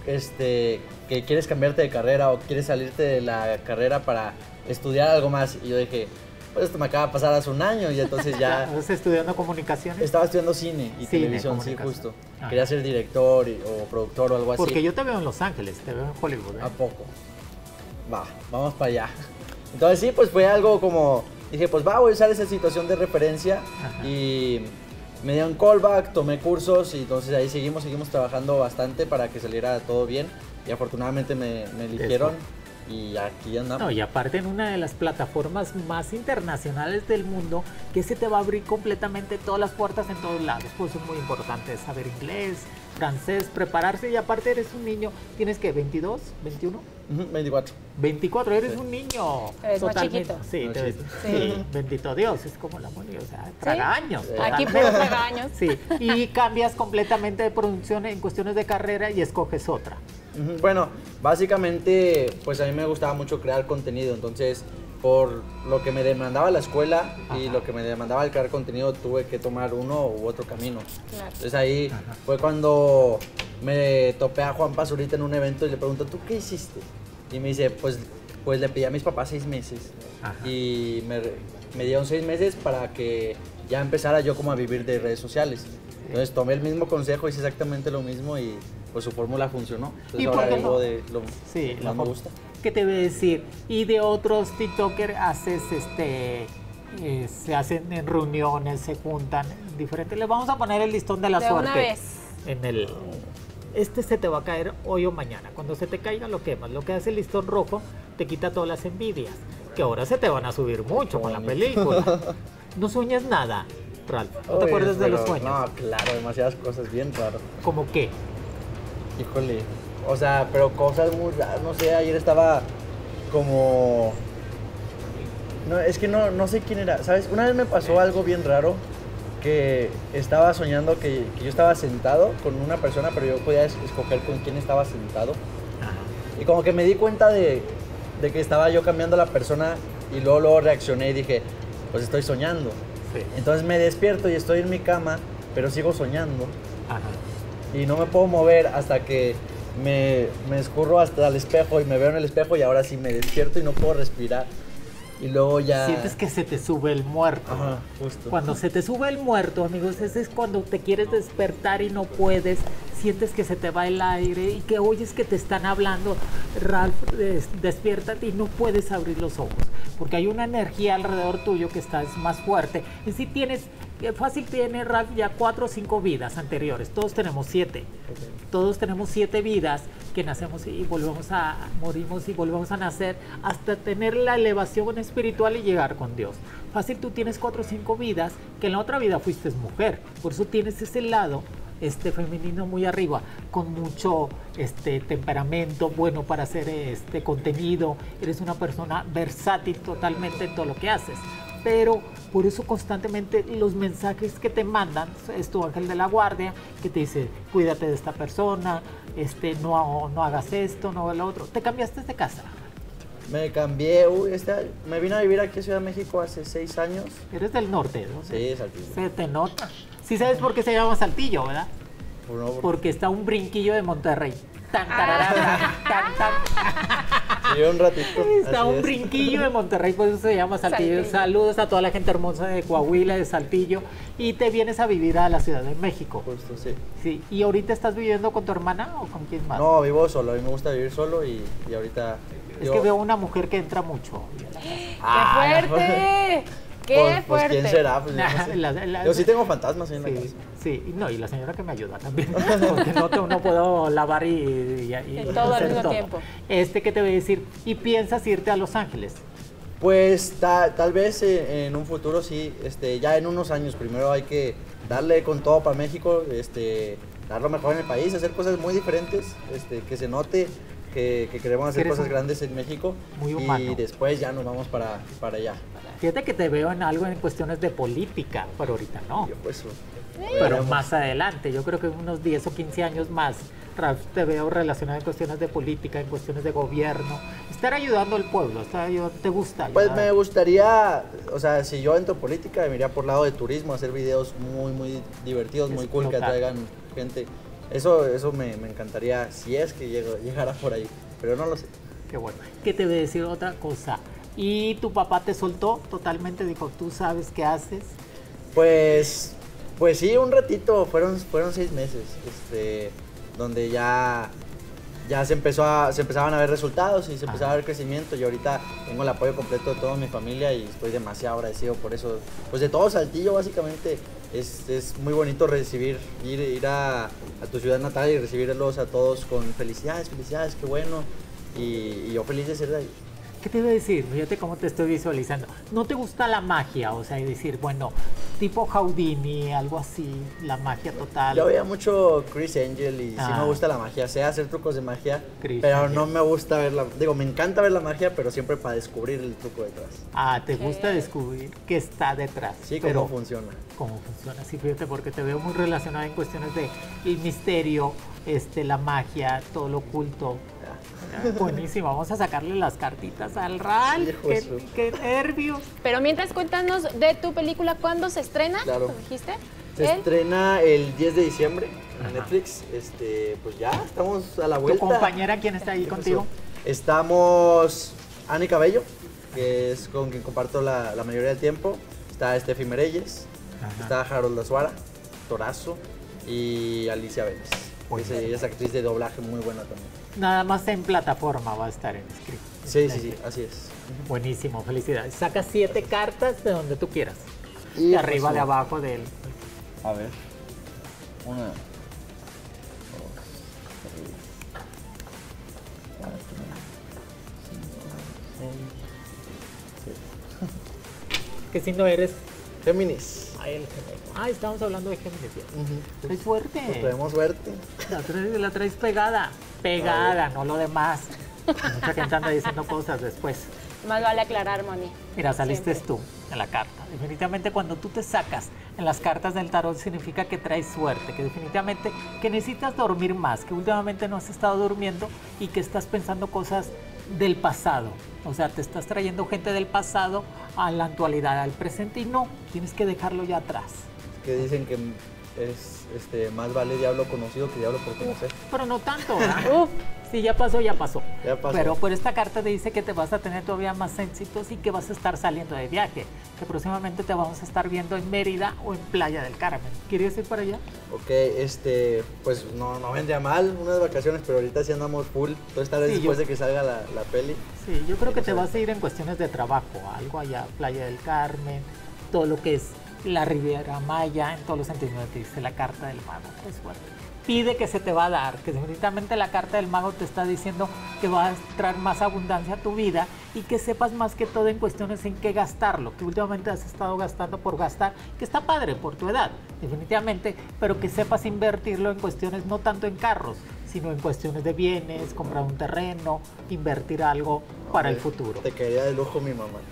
este, que quieres cambiarte de carrera o quieres salirte de la carrera para estudiar algo más. Y yo dije, pues esto me acaba de pasar hace un año y entonces ya... ¿Estás estudiando comunicaciones? Estaba estudiando cine y Cine, televisión, sí, comunicación. justo. Ah. Quería ser director y- o productor o algo así. Porque yo te veo en Los Ángeles, te veo en Hollywood. ¿eh? ¿A poco? Va, vamos para allá. Entonces sí, pues fue algo como... Dije, pues va, voy a usar esa situación de referencia. Ajá. Y me dieron callback, tomé cursos y entonces ahí seguimos, seguimos trabajando bastante para que saliera todo bien. Y afortunadamente me, me eligieron y aquí andamos. No, y aparte en una de las plataformas más internacionales del mundo, que se te va a abrir completamente todas las puertas en todos lados. Pues es muy importante saber inglés, francés, prepararse, y aparte eres un niño, ¿tienes que veintidós, veintiuno? Ujú, veinticuatro. veinticuatro, eres Sí. un niño. Eres más totalmente. chiquito. Sí, Más te ves- chiquito. sí, bendito Dios, es como la Moni, o sea, tragaños. Sí. aquí totalmente. puros regaños. Sí, y cambias completamente de producción en cuestiones de carrera y escoges otra. Ujú, bueno, básicamente, pues a mí me gustaba mucho crear contenido, entonces por lo que me demandaba la escuela y Ajá. lo que me demandaba el crear contenido, tuve que tomar uno u otro camino. Claro. Entonces ahí Ajá. fue cuando me topé a Juan Pazurita en un evento y le pregunto, ¿tú qué hiciste? Y me dice, pues, pues le pedí a mis papás seis meses Ajá. y me, me dieron seis meses para que ya empezara yo como a vivir de redes sociales. Entonces tomé el mismo consejo, hice exactamente lo mismo y pues su fórmula funcionó. Entonces ¿Y por ahora qué vivo no? de lo Sí, que la más me fo- gusta. ¿Qué te voy a decir? Y de otros TikTokers haces este. eh, se hacen en reuniones, se juntan, diferentes. Les vamos a poner el listón de la De suerte. una vez. En el. Este se te va a caer hoy o mañana. Cuando se te caiga, lo quemas. Lo que hace el listón rojo te quita todas las envidias. Que ahora se te van a subir mucho con la bonito. película. No sueñas nada, Ralph. ¿No te Oye, acuerdas de los pero- sueños? No, claro, demasiadas cosas bien raras. ¿Cómo qué? Híjole. O sea, pero cosas muy raras. No sé, ayer estaba como. No, es que no, no sé quién era. ¿Sabes? Una vez me pasó algo bien raro que estaba soñando que, que yo estaba sentado con una persona, pero yo podía es- escoger con quién estaba sentado. Ajá. Y como que me di cuenta de, de que estaba yo cambiando la persona y luego, luego reaccioné y dije, pues estoy soñando. Sí. Entonces me despierto y estoy en mi cama, pero sigo soñando. Ajá. Y no me puedo mover hasta que me, me escurro hasta el espejo y me veo en el espejo y ahora sí me despierto y no puedo respirar. Y luego ya... Sientes que se te sube el muerto. Ajá, justo. Cuando se te sube el muerto, amigos, ese es cuando te quieres despertar y no puedes, sientes que se te va el aire y que oyes que te están hablando, Ralph, des- despiértate y no puedes abrir los ojos, porque hay una energía alrededor tuyo que está es más fuerte. Y si tienes, eh, fácil tiene Ralph ya cuatro o cinco vidas anteriores, todos tenemos siete, todos tenemos siete vidas que nacemos y volvemos a, morimos y volvemos a nacer hasta tener la elevación espiritual y llegar con Dios. Fácil, tú tienes cuatro o cinco vidas que en la otra vida fuiste mujer, por eso tienes ese lado este femenino muy arriba, con mucho este temperamento, bueno para hacer este contenido, eres una persona versátil totalmente en todo lo que haces. Pero por eso constantemente los mensajes que te mandan es tu ángel de la guardia que te dice cuídate de esta persona, este no, no hagas esto, no hagas lo otro. Te cambiaste de casa, Me cambié, uy, este, me vine a vivir aquí a Ciudad de México hace seis años. eres del norte, ¿no? Sí, Saltillo. Se te nota. Sí sabes por qué se llama Saltillo, ¿verdad? Por no, por- Porque está un brinquillo de Monterrey. Tan, tararara, tan, tan. Sí, un ratito. Está así un es. brinquillo de Monterrey, por eso se llama Saltillo. Saltillo. Saludos a toda la gente hermosa de Coahuila, de Saltillo. Y te vienes a vivir a la Ciudad de México. Justo, sí. Sí. ¿Y ahorita estás viviendo con tu hermana o con quién más? No, vivo solo, a mí me gusta vivir solo y, y ahorita... Es yo- que veo una mujer que entra mucho. ¡Qué fuerte! ¡Qué pues, pues, fuerte! ¿quién será? Pues, yo, no sé. La- la- Yo sí tengo fantasmas ahí en la Sí, casa. sí, y no, y la señora que me ayuda también, porque no, te- no puedo lavar y, y- y En todo al hacer mismo todo. tiempo. Este que te voy a decir, y piensas irte a Los Ángeles. Pues ta- tal vez eh, en un futuro sí, este, ya en unos años. Primero hay que darle con todo para México, este, dar lo mejor en el país, hacer cosas muy diferentes, este, que se note que, que queremos hacer Eres cosas un- grandes en México. muy y humano. después ya nos vamos para, para allá. Fíjate que te veo en algo en cuestiones de política, pero ahorita no. Yo, pues, Pero veremos. más adelante, yo creo que unos diez o quince años más, Ralph, te veo relacionado en cuestiones de política, en cuestiones de gobierno, estar ayudando al pueblo, estar ayudando, ¿te gusta? Pues ayudar? me gustaría, o sea, si yo entro en política, me iría por lado de turismo, hacer videos muy, muy divertidos, muy cool, que Explotar. atraigan gente. Eso, eso me, me encantaría, si es que llego, llegara por ahí, pero no lo sé. Qué bueno. ¿Qué te voy a decir otra cosa? ¿Y tu papá te soltó totalmente? Dijo, ¿tú sabes qué haces? Pues, pues sí, un ratito, fueron, fueron seis meses, este, donde ya, ya se, empezó a, se empezaban a ver resultados y se empezaba a ver crecimiento y ahorita tengo el apoyo completo de toda mi familia y estoy demasiado agradecido por eso. Pues de todo Saltillo básicamente es, es muy bonito recibir, ir, ir a, a tu ciudad natal y recibirlos a todos con felicidades, felicidades, qué bueno y, y yo feliz de ser de ahí. ¿Qué te iba a decir? Fíjate cómo te estoy visualizando. ¿No te gusta la magia? O sea, y decir, bueno, tipo Houdini, algo así, la magia total. Yo veía mucho Chris Angel y sí Ah. me gusta la magia, sé hacer trucos de magia, Chris pero Angel. no me gusta ver la, digo, me encanta ver la magia, pero siempre para descubrir el truco detrás. Ah, te Ok. gusta descubrir qué está detrás. Sí, pero cómo funciona. cómo funciona. Sí, fíjate, porque te veo muy relacionado en cuestiones de el misterio, este, la magia, todo lo oculto. Ah, buenísimo, vamos a sacarle las cartitas al Ral. Hijo Qué, de su- qué nervios. Pero mientras cuéntanos de tu película, ¿cuándo se estrena? Claro. ¿Lo dijiste? Se ¿El? estrena el diez de diciembre en Ajá. Netflix, este, pues ya, estamos a la ¿Tu vuelta. compañera quién está ahí ¿Qué pasó? contigo? Estamos Ani Cabello, que es con quien comparto la, la mayoría del tiempo, está Steffi Mereyes, Ajá. está Harold Azuara, Torazo y Alicia Vélez. Muy Esa- bien. Ella es actriz de doblaje muy buena también. Nada más en plataforma va a estar en script. Sí, sí, sí, así es. Buenísimo, felicidades. Saca siete cartas de donde tú quieras. Y de arriba, pues, de abajo, del... A ver. Una, dos, tres, cuatro, cinco, seis, siete. Que si no eres... Géminis. Ay, el gemelo. Ah, estamos hablando de Géminis. ya. Ujú. Es fuerte. Pues traemos suerte. La traes, la traes pegada. Pegada, no lo demás. Mucha gente anda diciendo cosas después. Más vale aclarar, Moni. Mira, saliste Siempre. tú en la carta. Definitivamente cuando tú te sacas en las cartas del tarot significa que traes suerte, que definitivamente que necesitas dormir más, que últimamente no has estado durmiendo y que estás pensando cosas del pasado. O sea, te estás trayendo gente del pasado a la actualidad, al presente y no, tienes que dejarlo ya atrás. Que dicen que es este, más vale diablo conocido que diablo por conocer. Pero no tanto, ¿verdad? Uf, sí, ya pasó, ya pasó. Ya pasó. Pero por esta carta te dice que te vas a tener todavía más éxitos y que vas a estar saliendo de viaje, que próximamente te vamos a estar viendo en Mérida o en Playa del Carmen. ¿Quieres ir para allá? Ok, este, pues no, no vendría mal unas vacaciones, pero ahorita sí andamos full. Entonces tal vez Sí, después yo- de que salga la, la peli. Sí, yo creo que no te sé. vas a ir en cuestiones de trabajo, algo allá, Playa del Carmen, todo lo que es la Riviera Maya, en todos los sentidos, donde te dice la carta del mago, es fuerte. Pide que se te va a dar, que definitivamente la carta del mago te está diciendo que va a traer más abundancia a tu vida y que sepas más que todo en cuestiones en qué gastarlo, que últimamente has estado gastando por gastar, que está padre por tu edad, definitivamente, pero que sepas invertirlo en cuestiones no tanto en carros, sino en cuestiones de bienes, comprar un terreno, invertir algo para el futuro. Te caería de lujo mi mamá.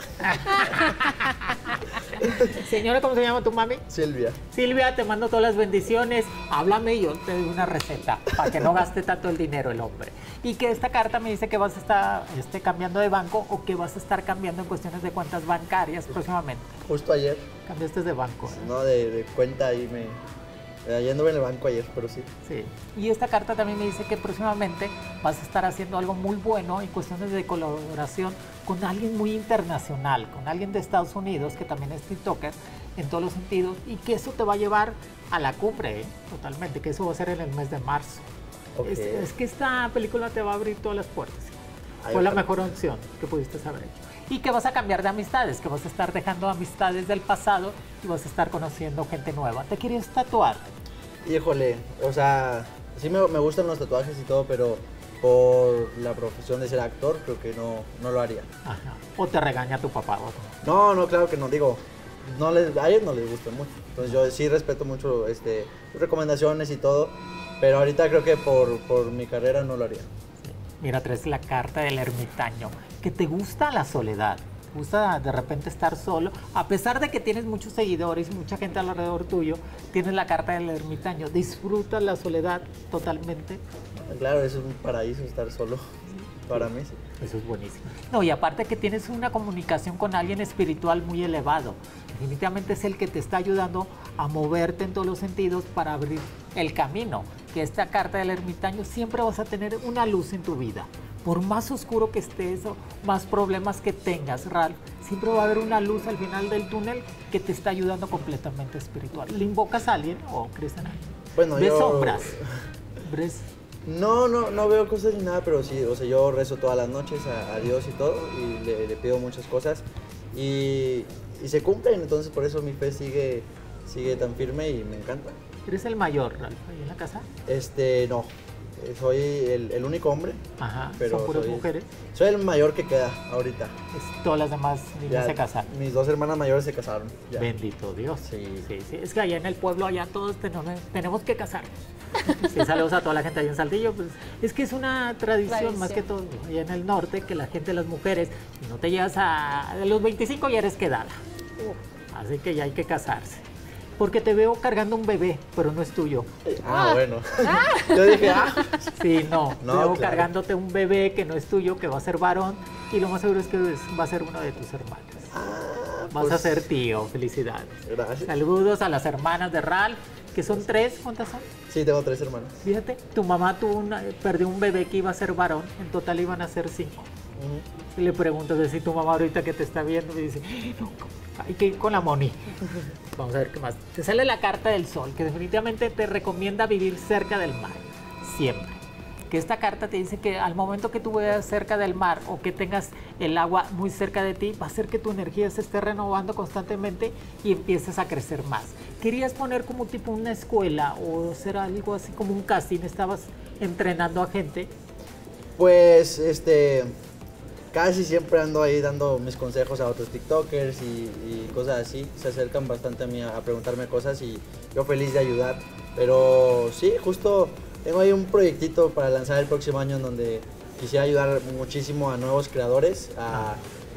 Señora, ¿cómo se llama tu mami? Silvia. Silvia, te mando todas las bendiciones. Háblame y yo te doy una receta para que no gaste tanto el dinero el hombre. Y que esta carta me dice que vas a estar este, cambiando de banco o que vas a estar cambiando en cuestiones de cuentas bancarias próximamente. Justo ayer, Cambiaste de banco. ¿eh? no de, de cuenta ahí me... Ayer anduve en el banco ayer, pero sí. Sí. Y esta carta también me dice que próximamente vas a estar haciendo algo muy bueno en cuestiones de colaboración con alguien muy internacional, con alguien de Estados Unidos que también es TikToker en todos los sentidos y que eso te va a llevar a la cumbre, ¿eh? Totalmente, que eso va a ser en el mes de marzo. Ok. Es, es que esta película te va a abrir todas las puertas. Ay, Fue la ojalá. mejor opción que pudiste haber hecho. Y que vas a cambiar de amistades, que vas a estar dejando amistades del pasado y vas a estar conociendo gente nueva. ¿Te querías tatuar? Híjole, o sea, sí me, me gustan los tatuajes y todo, pero por la profesión de ser actor, creo que no, no lo haría. Ajá. O te regaña tu papá. ¿O no? No, no, claro que no, digo, no les, a ellos no les gusta mucho. Entonces yo sí respeto mucho este, sus recomendaciones y todo, pero ahorita creo que por, por mi carrera no lo haría. Mira, traes la carta del ermitaño, que te gusta la soledad, te gusta de repente estar solo, a pesar de que tienes muchos seguidores, mucha gente alrededor tuyo, tienes la carta del ermitaño, disfrutas la soledad totalmente. Claro, es un paraíso estar solo, para mí sí. Eso es buenísimo. No, y aparte que tienes una comunicación con alguien espiritual muy elevado. Definitivamente es el que te está ayudando a moverte en todos los sentidos para abrir el camino. Que esta carta del ermitaño siempre vas a tener una luz en tu vida. Por más oscuro que estés o más problemas que tengas, Ralph, siempre va a haber una luz al final del túnel que te está ayudando completamente espiritual. ¿Le invocas a alguien o crees en alguien? Bueno, ¿Ves yo- sombras? ¿Ves? No, no, no veo cosas ni nada, pero sí, o sea, yo rezo todas las noches a, a Dios y todo, y le, le pido muchas cosas, y, y se cumplen, entonces por eso mi fe sigue, sigue tan firme y me encanta. ¿Eres el mayor, Ralph, ahí en la casa? Este, no, eh, soy el, el único hombre, Ajá, pero son puras soy, mujeres. soy el mayor que queda ahorita. Es- todas las demás niñas Ya, se casaron. mis dos hermanas mayores se casaron. ya. Bendito Dios. Sí. sí, sí. Es que allá en el pueblo, allá todos tenemos, tenemos que casarnos. Sí, saludos a toda la gente allá en Saltillo. Pues, es que es una tradición, Tradición. más que todo allá en el norte, que la gente, las mujeres, si no te llegas a, a los veinticinco ya eres quedada. Así que ya hay que casarse. Porque te veo cargando un bebé, pero no es tuyo. Ah, bueno. Yo dije, ah, Sí, no, No, te veo claro. cargándote un bebé que no es tuyo, que va a ser varón, y lo más seguro es que es- va a ser uno de tus hermanos. Vas pues, a ser tío, felicidades. gracias. Saludos a las hermanas de Ralph, que son tres, ¿cuántas son? Sí, tengo tres hermanas. Fíjate, tu mamá tuvo una, perdió un bebé que iba a ser varón, en total iban a ser cinco. Ujú. Y le preguntas de si tu mamá ahorita que te está viendo me dice, "Ay, no, hay que ir con la Moni". Vamos a ver qué más. Te sale la carta del sol, que definitivamente te recomienda vivir cerca del mar, siempre. Que esta carta te dice que al momento que tú vayas cerca del mar o que tengas el agua muy cerca de ti, va a hacer que tu energía se esté renovando constantemente y empieces a crecer más. ¿Querías poner como tipo una escuela o hacer algo así como un casting? ¿Estabas entrenando a gente? Pues, este, casi siempre ando ahí dando mis consejos a otros TikTokers y, y cosas así. Se acercan bastante a mí a, a preguntarme cosas y yo feliz de ayudar. Pero sí, justo tengo ahí un proyectito para lanzar el próximo año en donde quisiera ayudar muchísimo a nuevos creadores a,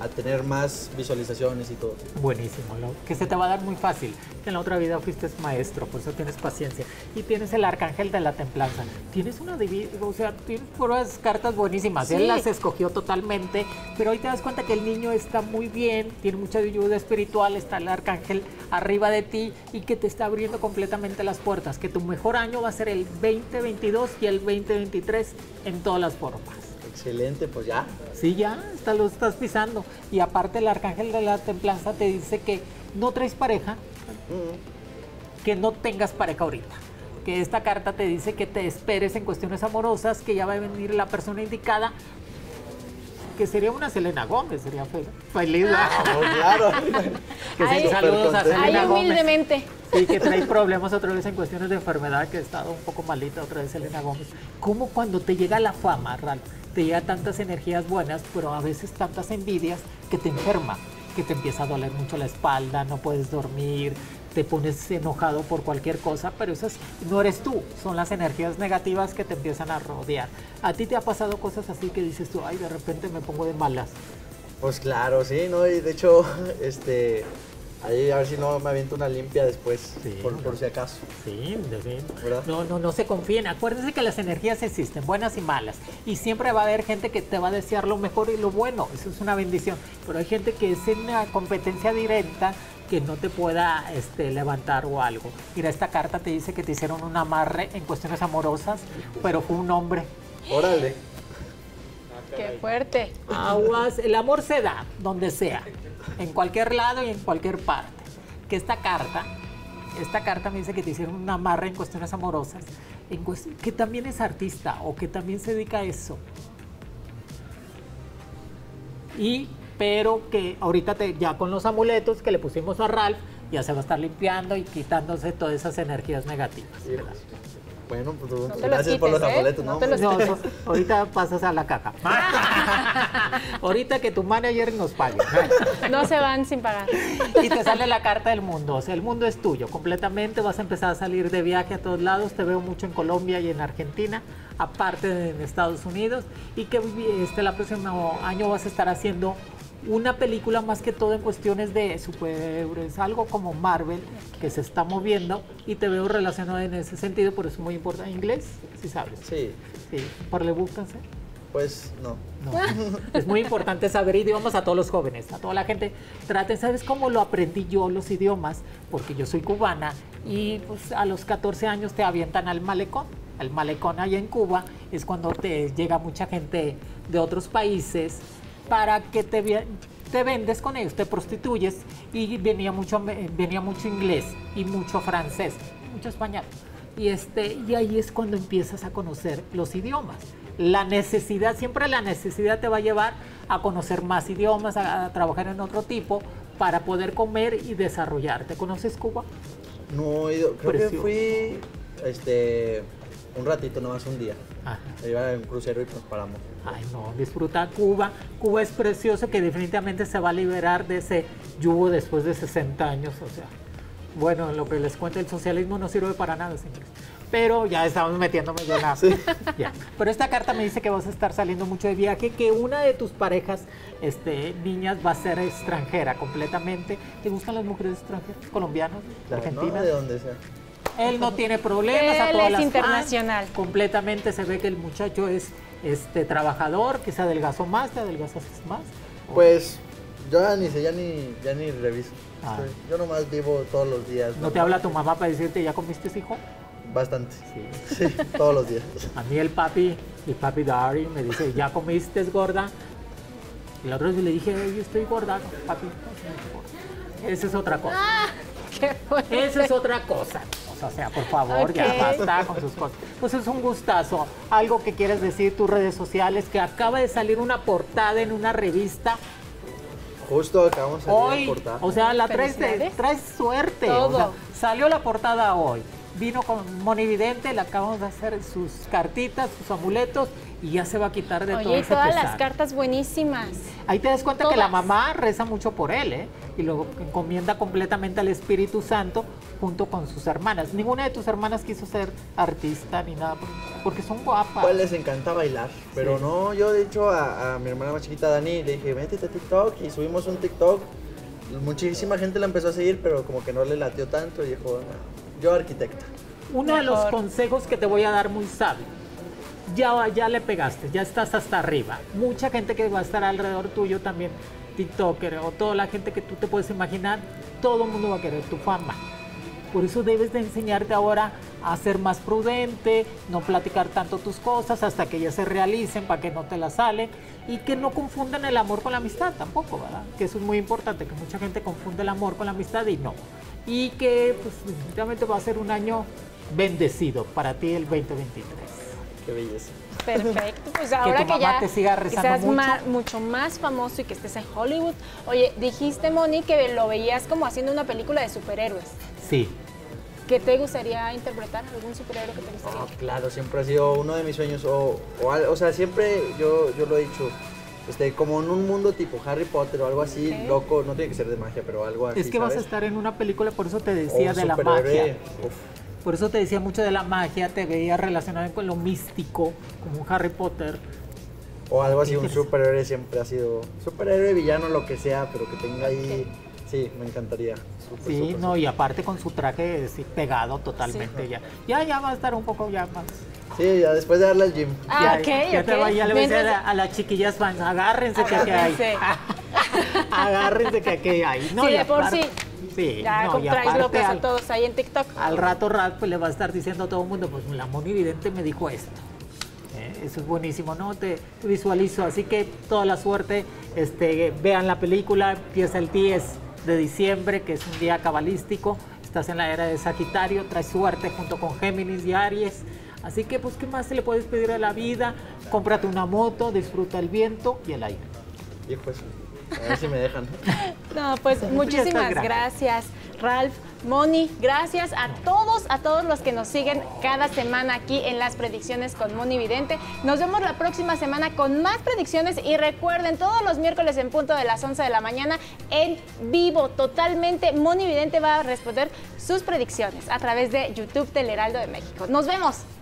a tener más visualizaciones y todo. Buenísimo, lo que se te va a dar muy fácil. Que en la otra vida fuiste maestro, por eso tienes paciencia. Y tienes el arcángel de la templanza. Tienes una divi- o sea, tienes puras cartas buenísimas. Sí. Él las escogió totalmente, pero hoy te das cuenta que el niño está muy bien, tiene mucha ayuda espiritual, está el arcángel arriba de ti y que te está abriendo completamente las puertas. Que tu mejor año va a ser el veinte veintidós y el veinte veintitrés en todas las formas. Excelente, pues ya. Sí, ya, está, lo estás pisando. Y aparte el arcángel de la templanza te dice que no traes pareja, Mm. que no tengas pareja ahorita. Que esta carta te dice que te esperes en cuestiones amorosas, que ya va a venir la persona indicada, que sería una Selena Gómez, sería fe- feliz. ¿verdad? Oh, claro. Que Ay, se- saludos a súper contento. Selena Ay, Gómez. humildemente. Sí, que trae problemas otra vez en cuestiones de enfermedad, que ha estado un poco malita otra vez Selena Gómez. ¿Cómo cuando te llega la fama, Ralph, te llega tantas energías buenas, pero a veces tantas envidias que te enferma, que te empieza a doler mucho la espalda, no puedes dormir, te pones enojado por cualquier cosa, pero esas no eres tú, son las energías negativas que te empiezan a rodear. ¿A ti te ha pasado cosas así que dices tú, ay, de repente me pongo de malas? Pues claro, sí, ¿no? Y de hecho, este, ahí a ver si no me aviento una limpia después, Sí, por, ¿no? por si acaso. Sí, de bien. ¿Verdad? No, no, no se confíen. Acuérdense que las energías existen, buenas y malas. Y siempre va a haber gente que te va a desear lo mejor y lo bueno. Eso es una bendición. Pero hay gente que es en una competencia directa que no te pueda este, levantar o algo. Mira, esta carta te dice que te hicieron un amarre en cuestiones amorosas, pero fue un hombre. Órale. Qué fuerte. Aguas, el amor se da donde sea, en cualquier lado y en cualquier parte. Que esta carta, esta carta me dice que te hicieron un amarre en cuestiones amorosas, en cuest- que también es artista o que también se dedica a eso. Y, pero que ahorita te, ya con los amuletos que le pusimos a Ralph, ya se va a estar limpiando y quitándose todas esas energías negativas. Sí, pues, bueno, pues te los gracias por los quites, ¿eh? amuletos, No ¿no? te los No, eso- ahorita pasas a la caja. Ahorita que tu manager nos pague. No se van sin pagar. Y te sale la carta del mundo, o sea, el mundo es tuyo completamente, vas a empezar a salir de viaje a todos lados, te veo mucho en Colombia y en Argentina, aparte de en Estados Unidos, y que este, el próximo año vas a estar haciendo una película más que todo en cuestiones de superhéroes, algo como Marvel, que se está moviendo, y te veo relacionado en ese sentido, por eso es muy importante. ¿Inglés? Sí sabes. Sí, Sí, parlez-vous-français? pues no. No. Es muy importante saber idiomas a todos los jóvenes, a toda la gente. Traten, ¿sabes cómo lo aprendí yo los idiomas? Porque yo soy cubana y pues, a los catorce años te avientan al malecón. El malecón allá en Cuba es cuando te llega mucha gente de otros países para que te, vi- te vendes con ellos, te prostituyes, y venía mucho, venía mucho inglés y mucho francés, mucho español. Y, este, y ahí es cuando empiezas a conocer los idiomas. La necesidad, siempre la necesidad te va a llevar a conocer más idiomas, a, a trabajar en otro tipo, para poder comer y desarrollarte. ¿Conoces Cuba? No he ido, creo Precioso. que fui, este, un ratito, nomás un día. Ajá. Iba en un crucero y nos paramos. Ay, no, disfruta Cuba. Cuba es precioso, que definitivamente se va a liberar de ese yugo después de sesenta años. O sea, bueno, lo que les cuento, el socialismo no sirve para nada, señores. Pero ya estamos metiéndome yo en la... Ya. Pero esta carta me dice que vas a estar saliendo mucho de viaje, que una de tus parejas, este, niñas, va a ser extranjera completamente. ¿Te gustan las mujeres extranjeras? ¿Colombianas? Claro, ¿Argentinas? no, de donde sea. Él no tiene problemas, a Él todas es las internacional. fans, completamente se ve que el muchacho es este trabajador, que se adelgazó más, te adelgazas más. Pues yo ya ni sé, ya ni, ya ni reviso. Ah. Estoy- Yo nomás vivo todos los días. ¿No te habla tu mamá para decirte, ya comiste, hijo? Bastante. Sí, todos los días. A mí el papi, el papi Dari me dice, ¿ya comiste, gorda? Y la otra vez le dije, yo estoy gorda, no, papi, no, no estoy gorda. Esa es otra cosa. Qué fuerte. Esa es otra cosa. O sea, por favor, ya Ok. basta con sus cosas. Pues es un gustazo. Algo que quieres decir, tus redes sociales, que acaba de salir una portada en una revista Justo acabamos de salir hoy. de portada. O sea, la traes, de- Felicidades. traes suerte. O Todo. sea, salió la portada hoy. vino con Monividente, le acabamos de hacer sus cartitas, sus amuletos y ya se va a quitar de Oye, todo y ese todas pesar. las cartas buenísimas. Ahí te das cuenta Todas. que la mamá reza mucho por él, ¿eh? Y lo encomienda completamente al Espíritu Santo junto con sus hermanas. Ninguna de tus hermanas quiso ser artista ni nada, porque son guapas. Pues les encanta bailar, pero Sí. no, yo de hecho a, a mi hermana más chiquita, Dani, le dije, métete a TikTok y subimos un TikTok. Muchísima gente la empezó a seguir, pero como que no le latió tanto y dijo, no, yo arquitecta. Uno de los Mejor. consejos que te voy a dar muy sabio. Ya, ya le pegaste, ya estás hasta arriba. Mucha gente que va a estar alrededor tuyo también, TikToker o toda la gente que tú te puedes imaginar, todo el mundo va a querer tu fama. Por eso debes de enseñarte ahora a ser más prudente, no platicar tanto tus cosas hasta que ya se realicen para que no te las salen y que no confundan el amor con la amistad tampoco, ¿verdad? Que eso es muy importante, que mucha gente confunde el amor con la amistad y no. Y que pues definitivamente va a ser un año bendecido para ti el veinte veintitrés. Qué belleza. Perfecto, pues ahora tu que, mamá ya te siga rezando seas mucho. ma- mucho más famoso y que estés en Hollywood. Oye, dijiste, Moni, que lo veías como haciendo una película de superhéroes. Sí. ¿Qué te gustaría interpretar? ¿Algún superhéroe que te gustaría? No, claro, siempre ha sido uno de mis sueños, o, o, al- o sea, siempre yo, yo lo he dicho, este, como en un mundo tipo Harry Potter o algo así, Ok. loco, no tiene que ser de magia, pero algo así, Es que vas a ¿sabes? estar en una película, por eso te O decía un de la superhéroe, magia. uf. Por eso te decía mucho de la magia, te veía relacionado con lo místico, como un Harry Potter. O algo así, un Interesante. superhéroe siempre ha sido, superhéroe, villano, lo que sea, pero que tenga ahí, sí, me encantaría. Súper, Sí, súper, no, súper. y aparte con su traje sí, pegado totalmente Sí. ya. Ya, ya va a estar un poco ya más. Sí, ya después de darle al gym. Ah, ya, ok, ya ok. te va- ya le voy a decir a, Mientras- a las chiquillas fans, agárrense que aquí hay. Agárrense. Agárrense que aquí hay. No, Sí, y de por aparte- sí. Sí, Ya no, y traes aparte locos a al- todos ahí en TikTok. Al rato Ralph pues, le va a estar diciendo a todo el mundo, pues la Moni Vidente me dijo esto. Eh, Eso es buenísimo, ¿no? Te, te visualizo, así que toda la suerte, este, vean la película, empieza el diez de diciembre, que es un día cabalístico, estás en la era de Sagitario, traes suerte junto con Géminis y Aries, así que pues, ¿qué más se le puedes pedir a la vida? Cómprate una moto, disfruta el viento y el aire. Y pues, a ver si me dejan. No, pues Ya muchísimas estás grande. gracias, Ralph, Moni, gracias a todos, a todos los que nos siguen cada semana aquí en Las Predicciones con Moni Vidente. Nos vemos la próxima semana con más predicciones y recuerden, todos los miércoles en punto de las once de la mañana en vivo, totalmente, Moni Vidente va a responder sus predicciones a través de YouTube del Heraldo de México. Nos vemos.